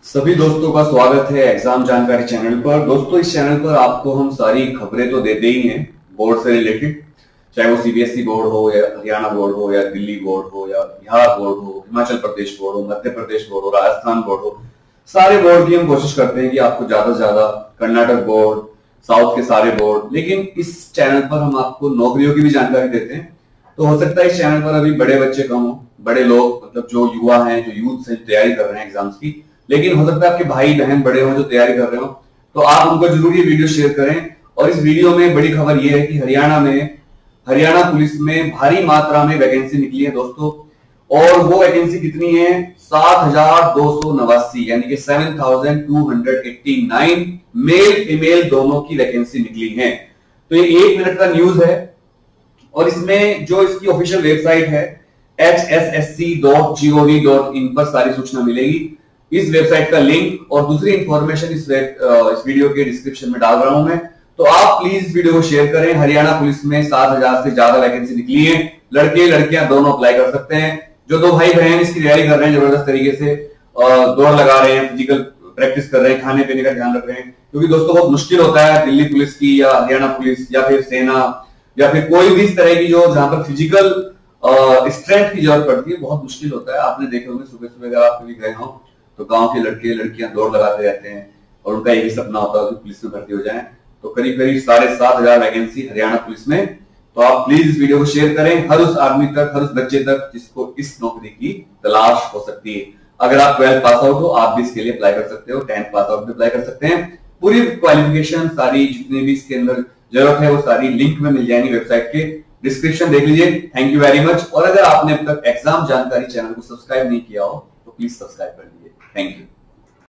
सभी दोस्तों का स्वागत है एग्जाम जानकारी चैनल पर। दोस्तों, इस चैनल पर आपको हम सारी खबरें तो देते ही हैं बोर्ड से रिलेटेड, चाहे वो सीबीएसई बोर्ड हो या हरियाणा बोर्ड हो या दिल्ली बोर्ड हो या बिहार बोर्ड हो, हिमाचल प्रदेश बोर्ड हो, मध्य प्रदेश बोर्ड हो, राजस्थान बोर्ड हो। सारे बोर्ड की हम कोशिश करते हैं कि आपको ज्यादा से ज्यादा, कर्नाटक बोर्ड, साउथ के सारे बोर्ड, लेकिन इस चैनल पर हम आपको नौकरियों की भी जानकारी देते हैं। तो हो सकता है इस चैनल पर अभी बड़े बच्चे कम हो, बड़े लोग मतलब जो युवा हैं, जो यूथ से तैयारी कर रहे हैं एग्जाम्स की, लेकिन हो सकता है आपके भाई बहन बड़े हो जो तैयारी कर रहे हो, तो आप उनको जरूर ये वीडियो शेयर करें। और इस वीडियो में बड़ी खबर ये है कि हरियाणा पुलिस में भारी मात्रा में वैकेंसी निकली है दोस्तों। और वो वैकेंसी कितनी है? 7,289, यानी कि 7,289 मेल फीमेल दोनों की वैकेंसी निकली है। तो ये 1 मिनट का न्यूज है और इसमें जो इसकी ऑफिशियल वेबसाइट है hssc.gov.in पर सारी सूचना मिलेगी। इस वेबसाइट का लिंक और दूसरी इंफॉर्मेशन इस वीडियो के डिस्क्रिप्शन में डाल रहा हूं मैं, तो आप प्लीज इस वीडियो को शेयर करें। हरियाणा पुलिस में 7,000 से ज्यादा वैकेंसी निकली है। लड़के लड़कियां दोनों अप्लाई कर सकते हैं। जो दो भाई बहन इसकी तैयारी कर रहे हैं जबरदस्त तरीके से, दौड़ लगा रहे हैं, फिजिकल प्रैक्टिस कर रहे हैं, खाने पीने का ध्यान रख रहे हैं, क्योंकि दोस्तों बहुत मुश्किल होता है दिल्ली पुलिस की या हरियाणा पुलिस या फिर सेना या फिर कोई भी इस तरह की जो जहां पर फिजिकल स्ट्रेंथ की जरूरत पड़ती है, बहुत मुश्किल होता है। आपने देखे होंगे सुबह सुबह अगर आप कभी गए हो तो गांव के लड़के लड़कियां दौड़ लगाते रहते हैं और उनका यही सपना होता है कि पुलिस में भर्ती हो जाए। तो करीब करीब 7,500 वैकेंसी हरियाणा पुलिस में। तो आप प्लीज इस वीडियो को शेयर करें हर उस आदमी तक, हर उस बच्चे तक जिसको इस नौकरी की तलाश हो सकती है। अगर आप 12th पास आउट हो, आप भी इसके लिए अप्लाई कर सकते हो। 10th पास आउट भी अप्लाई कर सकते हैं। पूरी क्वालिफिकेशन सारी जितनी भी इसके अंदर जरूरत है वो सारी लिंक में मिल जाएंगी वेबसाइट के, डिस्क्रिप्शन देख लीजिए। Thank you very much. और अगर आपने अब तक एग्जाम जानकारी चैनल को सब्सक्राइब नहीं किया हो तो प्लीज सब्सक्राइब कर लीजिए। Thank you.